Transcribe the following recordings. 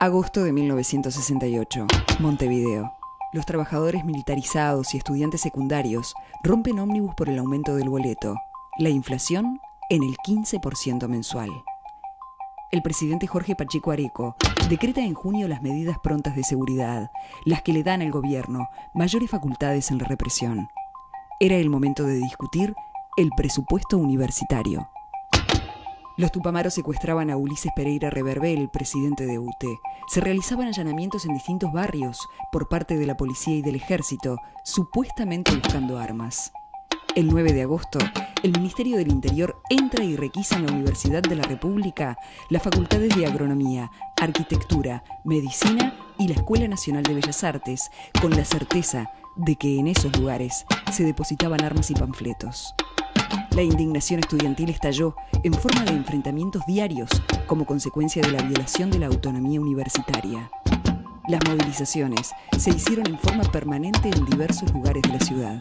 Agosto de 1968, Montevideo. Los trabajadores militarizados y estudiantes secundarios rompen ómnibus por el aumento del boleto. La inflación en el 15% mensual. El presidente Jorge Pacheco Areco decreta en junio las medidas prontas de seguridad, las que le dan al gobierno mayores facultades en la represión. Era el momento de discutir el presupuesto universitario. Los tupamaros secuestraban a Ulises Pereira Reverbel, presidente de UTE. Se realizaban allanamientos en distintos barrios por parte de la policía y del ejército, supuestamente buscando armas. El 9 de agosto, el Ministerio del Interior entra y requisa en la Universidad de la República las facultades de Agronomía, Arquitectura, Medicina y la Escuela Nacional de Bellas Artes, con la certeza de que en esos lugares se depositaban armas y panfletos. La indignación estudiantil estalló en forma de enfrentamientos diarios como consecuencia de la violación de la autonomía universitaria. Las movilizaciones se hicieron en forma permanente en diversos lugares de la ciudad.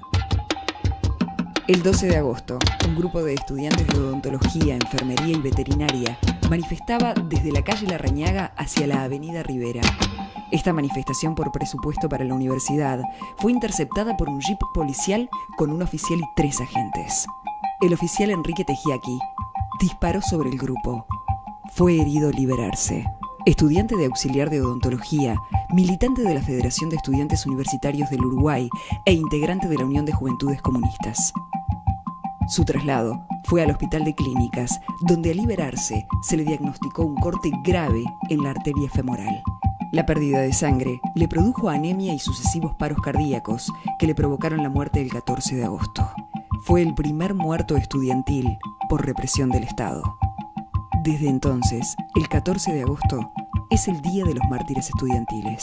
El 12 de agosto, un grupo de estudiantes de odontología, enfermería y veterinaria manifestaba desde la calle Larrañaga hacia la avenida Rivera. Esta manifestación por presupuesto para la universidad fue interceptada por un jeep policial con un oficial y 3 agentes. El oficial Enrique Tejiaki disparó sobre el grupo. Fue herido al liberarse. Estudiante de auxiliar de odontología, militante de la Federación de Estudiantes Universitarios del Uruguay e integrante de la Unión de Juventudes Comunistas. Su traslado fue al Hospital de Clínicas, donde al liberarse se le diagnosticó un corte grave en la arteria femoral. La pérdida de sangre le produjo anemia y sucesivos paros cardíacos que le provocaron la muerte el 14 de agosto. Fue el primer muerto estudiantil por represión del Estado. Desde entonces, el 14 de agosto es el Día de los Mártires Estudiantiles.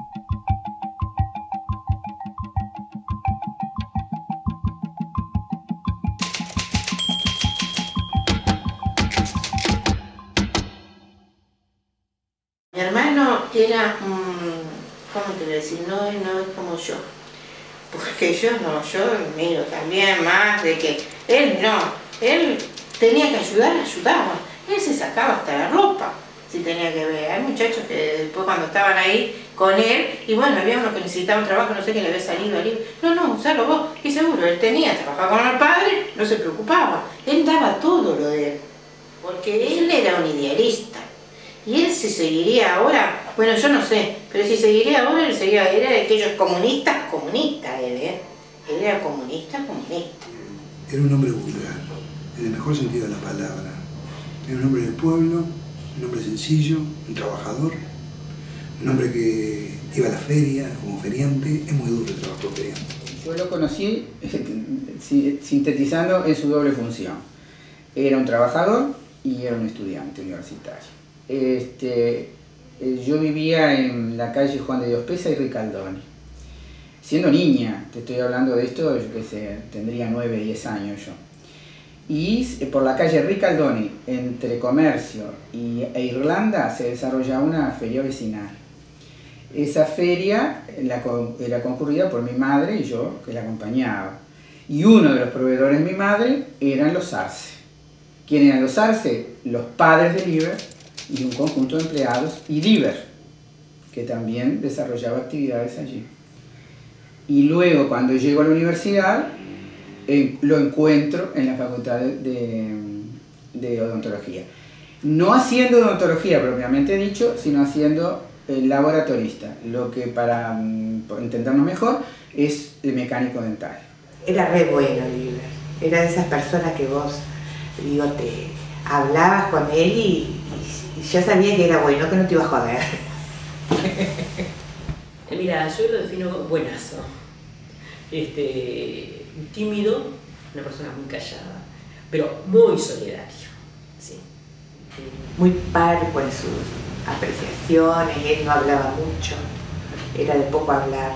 Mi hermano era, ¿cómo te voy a decir? No es como yo. Porque yo miro también más de que él tenía que ayudar, ayudaba. Él se sacaba hasta la ropa, si tenía que ver. Hay muchachos que después cuando estaban ahí con él, y bueno, había uno que necesitaba un trabajo, no sé qué le había salido. No, usalo vos. Y seguro, él trabajaba con el padre, no se preocupaba. Él daba todo lo de él, porque él era un idealista. Y él si seguiría ahora, bueno, yo no sé, pero si seguiría ahora, era de aquellos comunistas, él era comunista. Era un hombre vulgar, en el mejor sentido de la palabra. Era un hombre del pueblo, un hombre sencillo, un trabajador, un hombre que iba a la feria como feriante. Es muy duro el trabajo de feriante. Yo lo conocí sintetizando en su doble función. Era un trabajador y era un estudiante universitario. Yo vivía en la calle Juan de Dios Pesa y Ricaldoni. Siendo niña, te estoy hablando de esto, yo qué sé, tendría 9, 10 años yo. Y por la calle Ricaldoni, entre Comercio e Irlanda, se desarrollaba una feria vecinal. Esa feria era concurrida por mi madre y yo, que la acompañaba. Y uno de los proveedores de mi madre eran los Arce. ¿Quién eran los Arce? Los padres de Liber y un conjunto de empleados, y Liber, que también desarrollaba actividades allí. Y luego, cuando llego a la universidad, lo encuentro en la facultad de odontología. No haciendo odontología propiamente dicho, sino haciendo laboratorista, lo que para entendernos mejor es el mecánico dental. Era re bueno, Liber. Era de esas personas que vos, te hablabas con él y ya sabía que era bueno, que no te iba a joder. Mira, yo lo defino buenazo. Tímido, una persona muy callada, pero muy solidario. Sí. Muy parco en sus apreciaciones, él no hablaba mucho, era de poco hablar.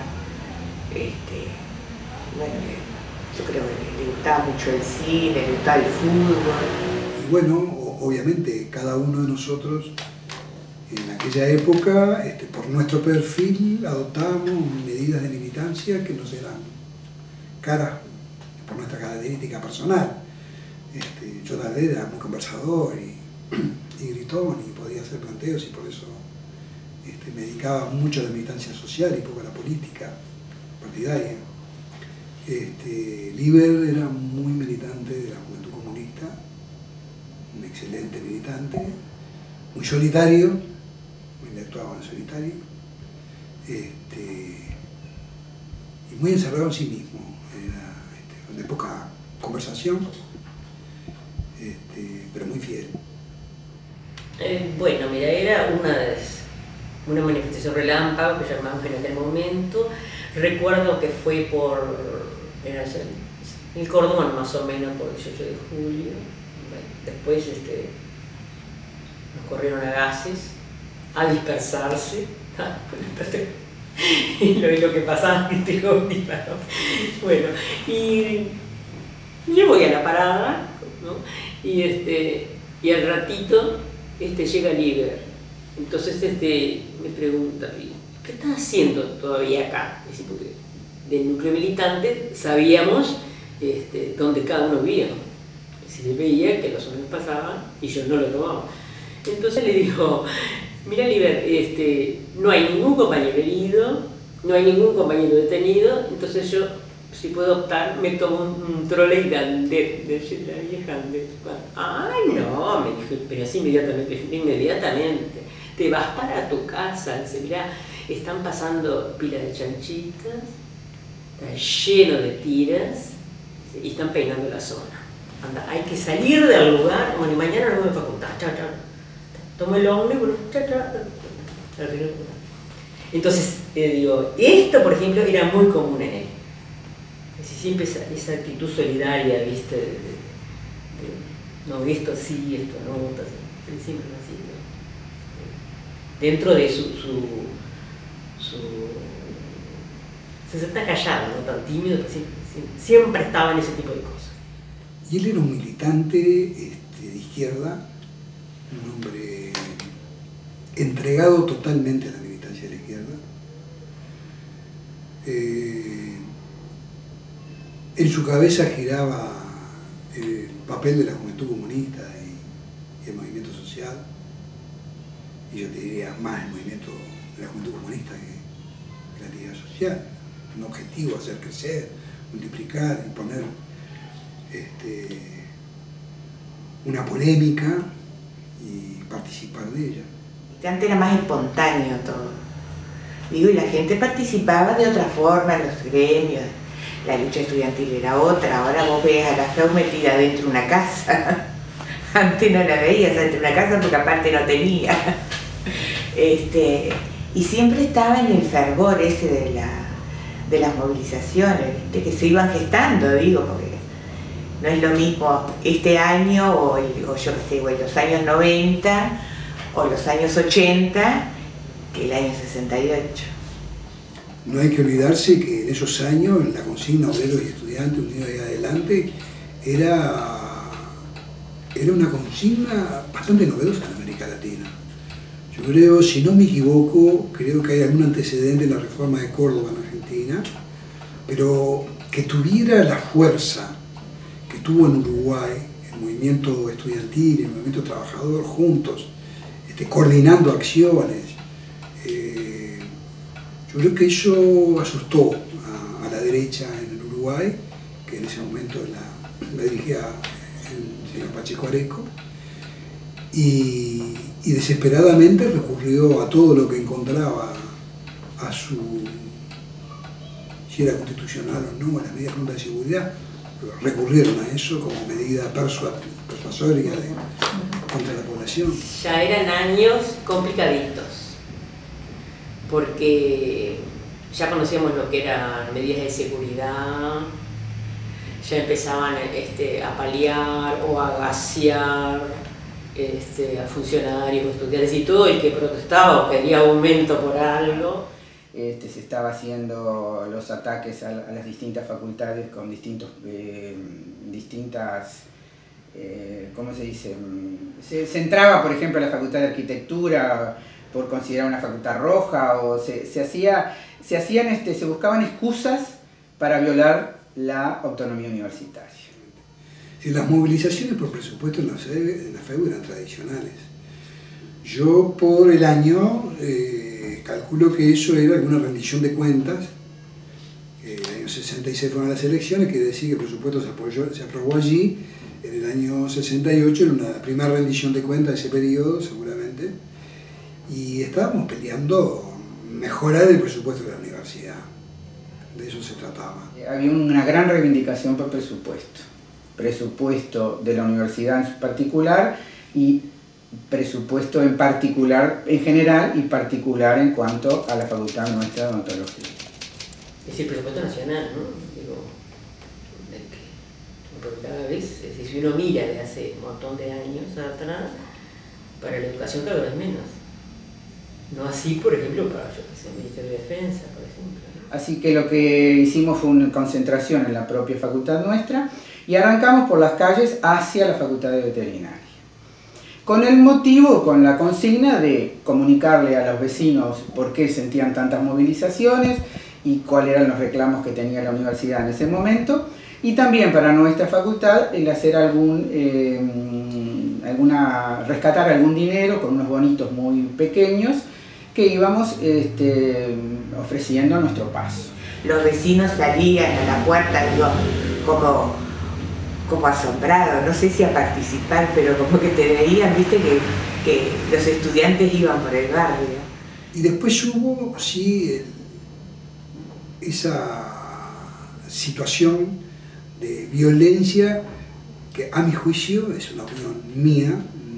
Yo creo que le gustaba mucho el cine, le gustaba el fútbol. Y bueno, obviamente cada uno de nosotros en aquella época, por nuestro perfil, adoptábamos medidas de militancia que nos eran caras por nuestra característica personal. Yo era muy conversador y gritón y podía hacer planteos, y por eso me dedicaba mucho a la militancia social y poco a la política partidaria. Liber era muy militante de la Juventud Comunista, un excelente militante, muy solitario, él actuaba en solitario, y muy encerrado en sí mismo, era de poca conversación, pero muy fiel. Bueno, mira, era una manifestación relámpago que llamamos en aquel momento. Recuerdo que fue era el Cordón, más o menos, por el 18 de julio. Bueno, después nos corrieron a gases, a dispersarse. Y lo que pasaba, bueno, y yo voy a la parada, ¿no? Y al ratito llega Liber. Entonces me pregunta, ¿qué estás haciendo todavía acá? Es decir, porque del núcleo militante sabíamos dónde cada uno vivía. Es decir, veía que los hombres pasaban y yo no lo tomaba. Entonces le digo, mira Liber, no hay ningún compañero herido, no hay ningún compañero detenido, entonces yo, si puedo optar, me tomo un trole de Andet, de la vieja Andet. Ay, no, me dijo, pero así inmediatamente, te vas para tu casa, dice, mirá, están pasando pilas de chanchitas, está lleno de tiras y están peinando la zona. Anda, hay que salir del lugar, bueno, y mañana nos vemos en facultad, chao, chao. Tomo el ómnibus, chao, chao. Entonces, digo, esto, por ejemplo, era muy común en él. Siempre esa actitud solidaria, ¿viste? No, esto sí, esto no, siempre así, ¿no? Dentro de se está callado, no tan tímido, pero siempre estaba en ese tipo de cosas. Y él era un militante de izquierda, un hombre entregado totalmente a la militancia de la izquierda. En su cabeza giraba el papel de la Juventud Comunista y el movimiento social, y yo te diría más el movimiento de la Juventud Comunista que la actividad social. Un objetivo, hacer crecer, multiplicar, imponer una polémica y participar de ella. Antes era más espontáneo todo. Digo, y la gente participaba de otra forma en los gremios. La lucha estudiantil era otra. Ahora vos ves a la FEU metida dentro de una casa. Antes no la veías dentro de una casa porque aparte no tenía. Y siempre estaba en el fervor ese de las movilizaciones, que se iban gestando, digo, porque no es lo mismo este año o yo qué sé, o los años 90 o los años 80 que el año 68. No hay que olvidarse que en esos años la consigna obreros y estudiantes unidos y adelante era una consigna bastante novedosa en América Latina. Yo creo, si no me equivoco, creo que hay algún antecedente en la reforma de Córdoba en Argentina, pero que tuviera la fuerza que tuvo en Uruguay el movimiento estudiantil y el movimiento trabajador juntos, coordinando acciones. Yo creo que eso asustó a la derecha en el Uruguay, que en ese momento la dirigía el señor Pacheco Areco, y desesperadamente recurrió a todo lo que encontraba si era constitucional o no, a las medidas de junta de seguridad, recurrieron a eso como medida persuasoria contra la población. Ya eran años complicaditos, porque ya conocíamos lo que eran medidas de seguridad, ya empezaban a paliar o a gasear a funcionarios, estudiantes y todo el que protestaba o quería aumento por algo. Se estaba haciendo los ataques a las distintas facultades con distintas, ¿cómo se dice? Se entraba, por ejemplo, a la Facultad de Arquitectura por considerar una facultad roja, o se buscaban excusas para violar la autonomía universitaria. Sí, las movilizaciones por presupuesto en la FEU eran tradicionales. Yo por el año calculo que eso era alguna rendición de cuentas. En el año 66 fueron las elecciones, quiere decir que el presupuesto se aprobó allí. En el año 68 era una primera rendición de cuentas de ese periodo, seguramente. Y estábamos peleando mejorar el presupuesto de la universidad. De eso se trataba. Había una gran reivindicación por presupuesto. Presupuesto de la universidad en particular y presupuesto en particular, en general y particular en cuanto a la facultad nuestra de odontología. Es decir, presupuesto nacional, ¿no? Digo, porque cada vez, es decir, si uno mira de hace un montón de años atrás, para la educación cada vez menos. No así, por ejemplo, para yo que sé, el Ministerio de Defensa, por ejemplo, ¿no? Así que lo que hicimos fue una concentración en la propia facultad nuestra y arrancamos por las calles hacia la Facultad de Veterinaria. Con el motivo, con la consigna de comunicarle a los vecinos por qué sentían tantas movilizaciones y cuáles eran los reclamos que tenía la universidad en ese momento, y también para nuestra facultad el hacer rescatar algún dinero con unos bonitos muy pequeños que íbamos ofreciendo a nuestro paso. Los vecinos salían a la puerta, digo, como asombrados, no sé si a participar, pero como que te veían, viste, que los estudiantes iban por el barrio. Y después hubo, sí, esa situación de violencia que a mi juicio, es una opinión mía,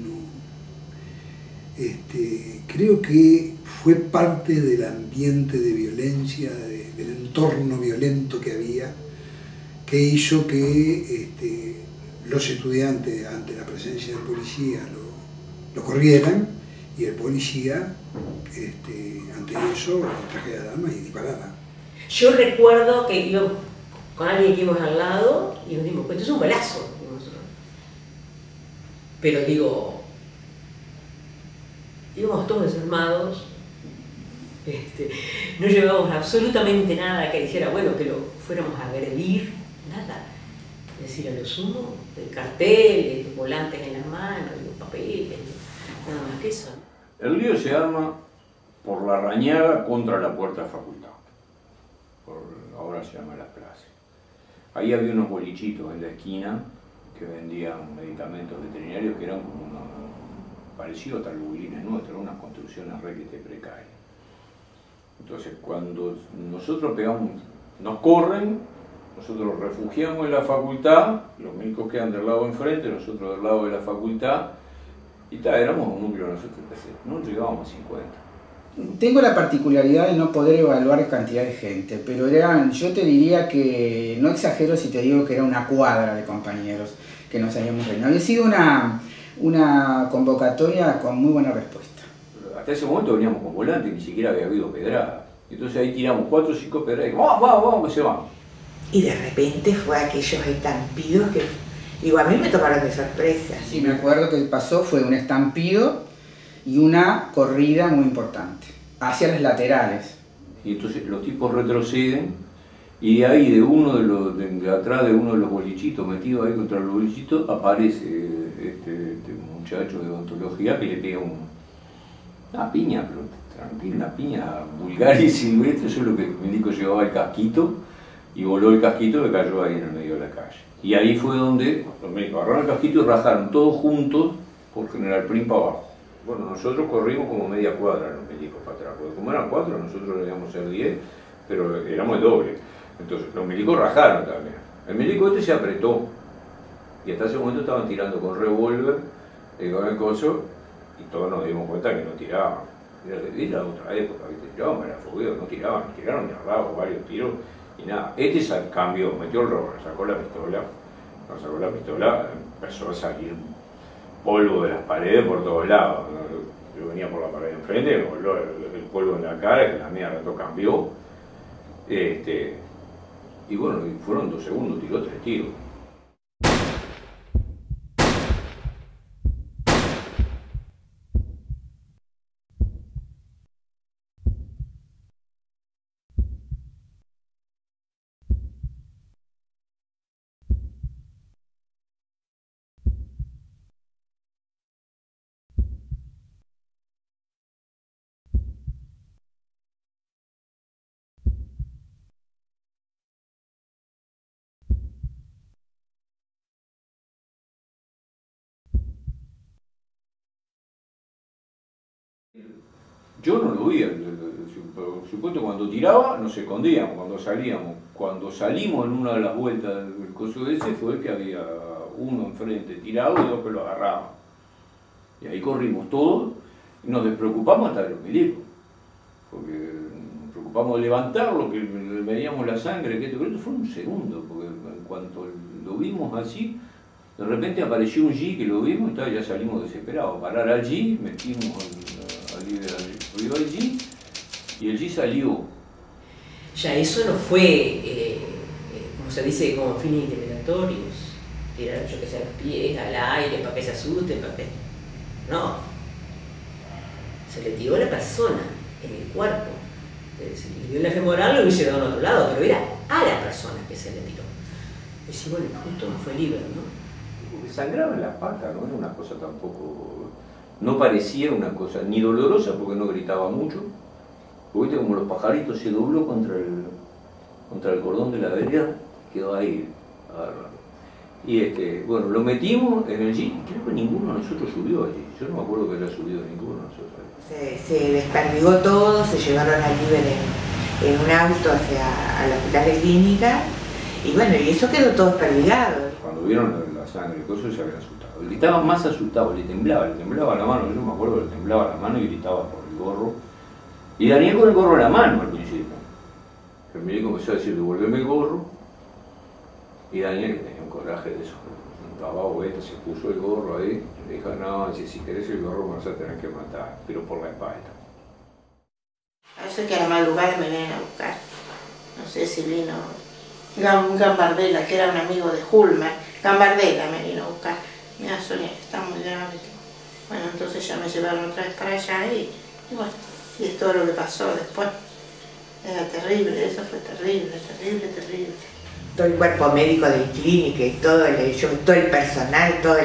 creo que fue parte del ambiente de violencia, del entorno violento que había, que hizo que los estudiantes ante la presencia del policía lo corrieran y el policía ante eso trajera el arma y disparara. Yo recuerdo que iba con alguien que íbamos al lado y nos dimos cuenta, es un balazo. Pero digo, íbamos todos desarmados, no llevábamos absolutamente nada que dijera, bueno, que lo fuéramos a agredir, nada. Es decir, a lo sumo, carteles, volantes en las manos, papeles, nada más que eso. El lío se arma por la Rañaga contra la Puerta de Facultad, ahora se llama Las Plazas. Ahí había unos bolichitos en la esquina que vendían medicamentos veterinarios que eran como parecidos a talbulines nuestros, unas construcciones requete precarias. Entonces, cuando nosotros nos corren, nosotros nos refugiamos en la facultad, los médicos quedan del lado enfrente, nosotros del lado de la facultad, y éramos un núcleo, nosotros no llegábamos a 50. Tengo la particularidad de no poder evaluar cantidad de gente, pero yo te diría que, no exagero si te digo que era una cuadra de compañeros que nos habíamos reunido. Había sido una convocatoria con muy buena respuesta. Hasta ese momento veníamos con volante, ni siquiera había habido pedradas. Entonces ahí tiramos 4 o 5 pedradas y vamos, que se van. Y de repente fue aquellos estampidos que, digo, a mí me tomaron de sorpresa. Sí, me acuerdo que pasó, fue un estampido y una corrida muy importante, hacia las laterales. Y entonces los tipos retroceden y de ahí de atrás de uno de los bolichitos, metido ahí contra los bolichitos, aparece este muchacho de odontología que le pega una piña, pero tranquilo, una piña vulgar y silvestre, solo que el médico llevaba el casquito y voló el casquito que cayó ahí en el medio de la calle. Y ahí fue donde los médicos agarraron el casquito y rajaron todos juntos por General Prim para abajo. Bueno, nosotros corrimos como media cuadra los médicos para atrás, porque como eran 4, nosotros debíamos ser 10, pero éramos el doble. Entonces los médicos rajaron también. El médico se apretó, y hasta ese momento estaban tirando con revólver, con el coso, y todos nos dimos cuenta que no tiraban. Era otra época, ¿viste? Tiraban para fogueo, no tiraban, tiraron de arriba varios tiros, y nada. Cambió, metió el revólver, sacó la pistola, empezó a salir polvo de las paredes por todos lados. Yo venía por la pared de enfrente, me voló el polvo en la cara, que la mía rato cambió. Y bueno, fueron 2 segundos, tiró 3 tiros. Yo no lo vi, por supuesto cuando tiraba nos escondíamos, cuando salíamos. Cuando salimos en una de las vueltas del coso ese fue que había uno enfrente tirado y dos que lo agarraban. Y ahí corrimos todos y nos despreocupamos hasta de los milicos. Porque nos preocupamos de levantarlo, que veíamos la sangre, que esto fue un segundo, porque en cuanto lo vimos así, de repente apareció un G que lo vimos y ya salimos desesperados. Parar al G, metimos al líder arriba del G y el G salió. Ya eso no fue, como se dice, como fines intimidatorios, tirar yo que sé a los pies, al aire, para que se asusten, para que... No, se le tiró a la persona, en el cuerpo. Si le dio la femoral lo hubiese dado en otro lado, pero era a la persona que se le tiró. Y si bueno, justo fue libre, ¿no? Sangraba en la pata, no era una cosa tampoco, no parecía una cosa ni dolorosa porque no gritaba mucho, porque viste como los pajaritos, se dobló contra el cordón de la vereda, quedó ahí agarrado. Y bueno, lo metimos en el jeep, creo que ninguno de nosotros subió allí, yo no me acuerdo que haya subido ninguno de nosotros. Se desperdigó todo, se llevaron a Liber en un auto al hospital de clínica, y bueno, y eso quedó todo desperdigado. Cuando vieron la sangre y cosas se habían asustado. Gritaban más asustados, le temblaba la mano, yo me acuerdo que le temblaba la mano y gritaba por el gorro. Y Daniel con el gorro en la mano al principio. El médico empezó a decir, devuélveme el gorro. Y Daniel, que tenía un coraje de eso, daba vueltas, se puso el gorro ahí. Le dijo, no, si querés el gorro me vas a tener que matar, pero por la espalda. A veces que a la madrugada me vienen a buscar. No sé si vino Gambardella, que era un amigo de Hulmer. Gambardella me vino a buscar. Mira, Sonia, está muy grave. Bueno, entonces ya me llevaron otra vez para allá y bueno, y es todo lo que pasó después. Era terrible, eso fue terrible, terrible, terrible. Todo el cuerpo médico de clínica y todo el personal, todos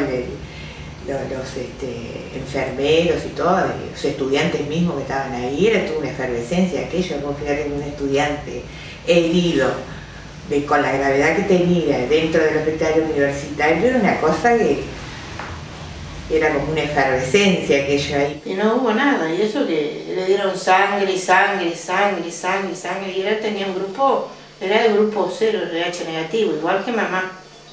los enfermeros y todos, los estudiantes mismos que estaban ahí, era toda una efervescencia aquello, como fíjate un estudiante herido, con la gravedad que tenía dentro del hospital universitario, era una cosa que era como una efervescencia aquello ahí. Y no hubo nada, y eso que le dieron sangre, sangre, sangre, sangre, sangre, y él tenía un grupo, era de grupo 0, RH negativo, igual que mamá,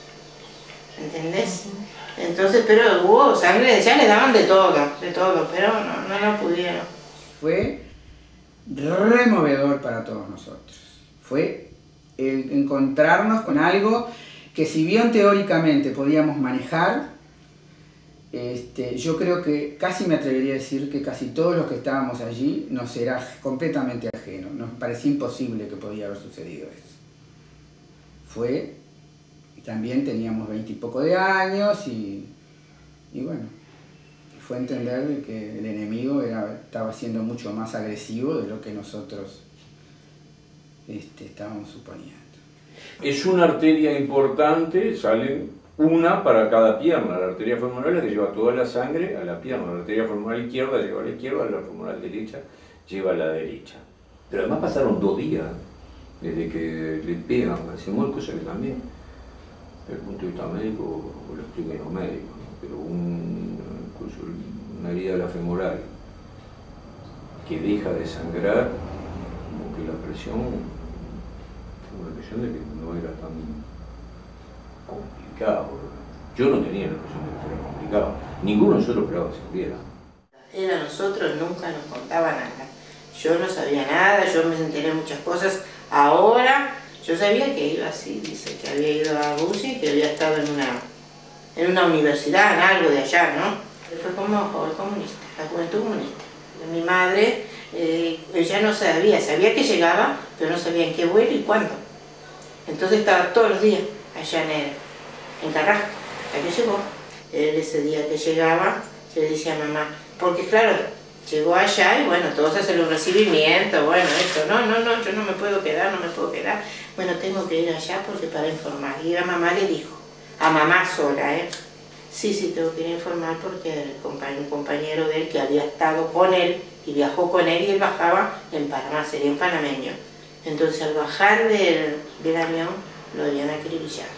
¿entendés? Entonces, pero hubo sangre, ya le daban de todo, pero no lo pudieron. Fue removedor para todos nosotros, fue el encontrarnos con algo que si bien teóricamente podíamos manejar, yo creo que casi me atrevería a decir que casi todos los que estábamos allí nos era completamente ajeno, nos parecía imposible que podía haber sucedido eso. También teníamos 20 y poco de años y bueno, fue entender de que el enemigo estaba siendo mucho más agresivo de lo que nosotros estábamos suponiendo. Es una arteria importante, salen una para cada pierna. La arteria femoral es la que lleva toda la sangre a la pierna. La arteria femoral izquierda lleva a la izquierda, la femoral derecha lleva a la derecha. Pero además pasaron 2 días desde que le pegan, se muere, cosa que también, desde el punto de vista médico, lo explican los médicos, ¿no? Pero incluso una herida de la femoral que deja de sangrar, como que la presión, tengo la impresión de que no era tan complicado. Yo no tenía la impresión de que fuera complicado. Ninguno de nosotros esperaba que se muriera. Él a nosotros nunca nos contaba nada. Yo no sabía nada, yo me enteré de muchas cosas. Ahora, yo sabía que iba así, dice que había ido a Rusia, que había estado en una universidad, en algo de allá, ¿no? Fue como joven comunista, la juventud comunista. Mi madre, ella no sabía que llegaba, pero no sabía en qué vuelo y cuándo. Entonces estaba todos los días allá en Carrasco, hasta que llegó. Ese día que llegaba, yo le decía a mamá, porque claro, llegó allá y bueno, todos hacen un recibimiento, bueno, esto, no, yo no me puedo quedar, bueno, tengo que ir allá porque para informar. Y la mamá le dijo, a mamá sola, sí, tengo que ir a informar porque un compañero de él que había estado con él y viajó con él y él bajaba en Panamá, sería un panameño. Entonces al bajar del avión lo habían acribillado.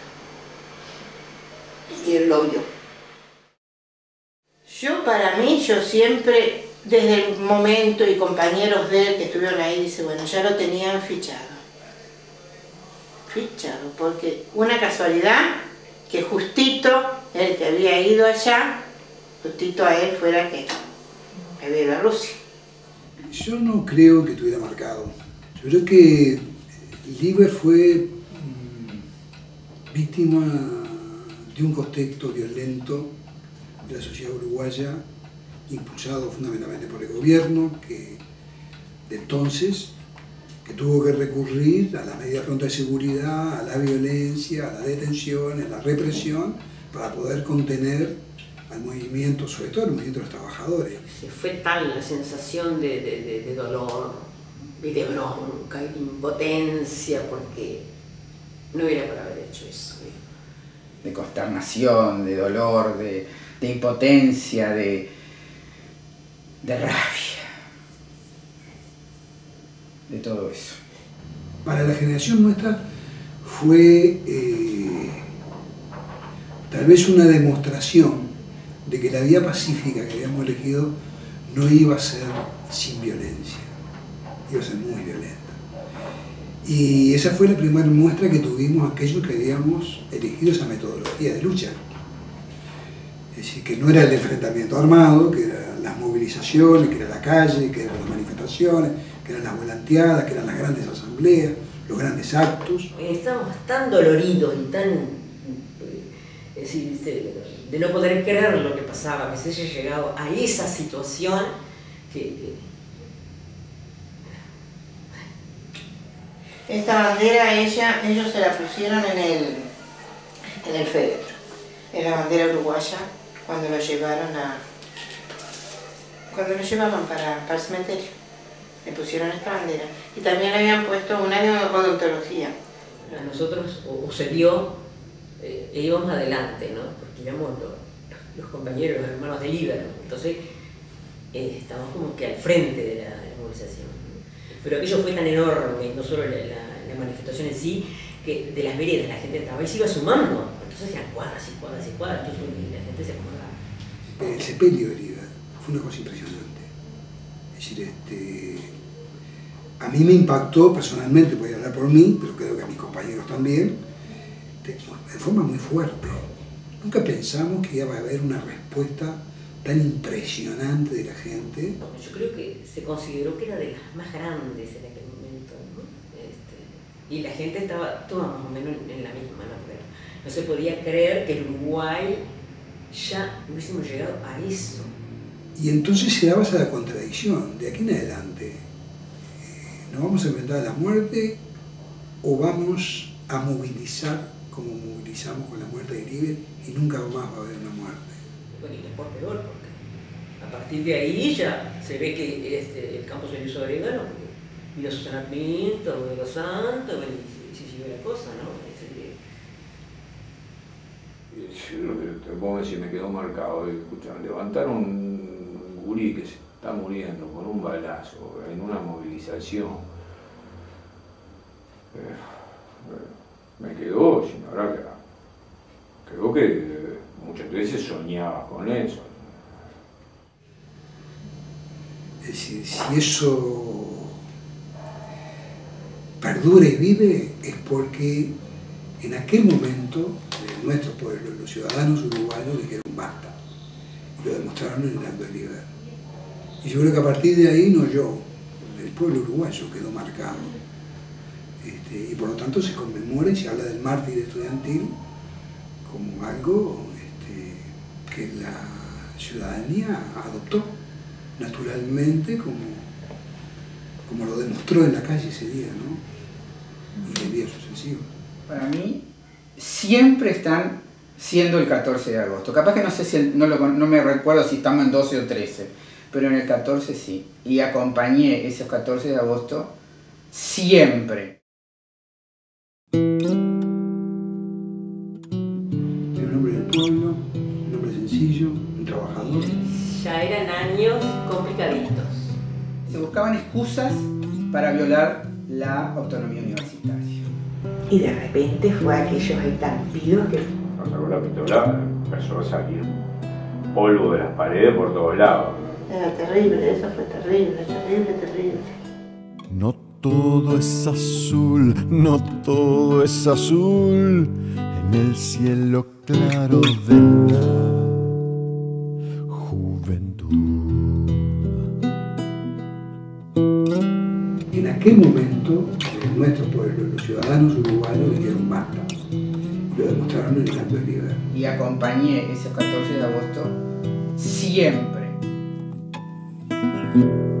Y él lo oyó. Para mí, yo siempre desde el momento y compañeros de él que estuvieron ahí, dice, bueno, ya lo tenían fichado. Fichado, porque una casualidad que justito el que había ido allá, justito a él fuera que había ido a Rusia. Yo no creo que estuviera marcado. Yo creo que Liber fue víctima de un contexto violento de la sociedad uruguaya, impulsado fundamentalmente por el gobierno de entonces, que tuvo que recurrir a las medidas contra seguridad, a la violencia, a la detención, a la represión, para poder contener al movimiento, sobre todo al movimiento de los trabajadores. Fue tal la sensación de dolor, y de bronca, y de impotencia, porque no era por haber hecho eso. De consternación, de dolor, de impotencia, de rabia, de todo eso. Para la generación nuestra fue tal vez una demostración de que la vía pacífica que habíamos elegido no iba a ser sin violencia, iba a ser muy violenta. Y esa fue la primera muestra que tuvimos aquellos que habíamos elegido esa metodología de lucha. Es decir, que no era el enfrentamiento armado, que eran las movilizaciones, que era la calle, que eran las manifestaciones, que eran las volanteadas, que eran las grandes asambleas, los grandes actos. Estábamos tan doloridos y tan, es decir, de no poder creer lo que pasaba, que se haya llegado a esa situación que Esta bandera ellos se la pusieron en el féretro, en la bandera uruguaya, cuando lo llevaban para el cementerio. Le pusieron esta bandera. Y también le habían puesto un año de odontología. A nosotros o se dio, íbamos adelante, ¿no? Porque íbamos los compañeros, los hermanos de Liber, ¿no? Entonces estábamos como que al frente de la movilización. Pero aquello fue tan enorme, no solo la manifestación en sí, que de las veredas la gente estaba y se iba sumando. Entonces eran cuadras y cuadras y cuadras, entonces la gente se acomodaba. El sepelio de Liber fue una cosa impresionante. Es decir, a mí me impactó personalmente, voy a hablar por mí, pero creo que a mis compañeros también, de forma muy fuerte. Nunca pensamos que iba a haber una respuesta tan impresionante de la gente. Yo creo que se consideró que era de las más grandes en aquel momento, ¿no? Y la gente estaba toda más o menos en la misma, ¿no? Pero no se podía creer que el Uruguay ya hubiésemos llegado a eso. Y entonces se daba esa contradicción, de aquí en adelante, ¿nos vamos a enfrentar a la muerte o vamos a movilizar como movilizamos con la muerte de Liber y nunca más va a haber una muerte? Bueno, y después peor, porque a partir de ahí ya se ve que el campo se le hizo orégano, porque vino Susana Pinto, de los Santos, bueno, y se siguió la cosa, ¿no? Lo que te puedo decir me quedó marcado. Escuchan, levantaron un gurí que se está muriendo con un balazo en una movilización. Me quedó, sin hablar, creo que muchas veces soñaba con eso. Es decir, si eso perdura y vive, es porque en aquel momento nuestro pueblo, los ciudadanos uruguayos, dijeron basta. Y lo demostraron en el acto de Liber. Y yo creo que a partir de ahí, no yo, el pueblo uruguayo quedó marcado. Y por lo tanto se conmemora y se habla del mártir estudiantil como algo que la ciudadanía adoptó naturalmente, como lo demostró en la calle ese día, ¿no? Y el día sucesivo. Para mí, siempre están siendo el 14 de agosto. Capaz que no sé si no me recuerdo si estamos en 12 o 13, pero en el 14 sí. Y acompañé esos 14 de agosto siempre. Era un hombre del pueblo, un hombre sencillo, un trabajador. Ya eran años complicaditos. Se buscaban excusas para violar la autonomía universitaria. Y de repente fue aquellos estampidos que... Nos sacó la pistola, empezó a salir polvo de las paredes por todos lados. Era terrible, eso fue terrible, terrible, terrible. No todo es azul, no todo es azul en el cielo claro de la juventud. En aquel momento, en nuestro pueblo, los ciudadanos uruguayos dijeron basta. Y lo demostraron en el canto de Liber. Y acompañé ese 14 de agosto siempre.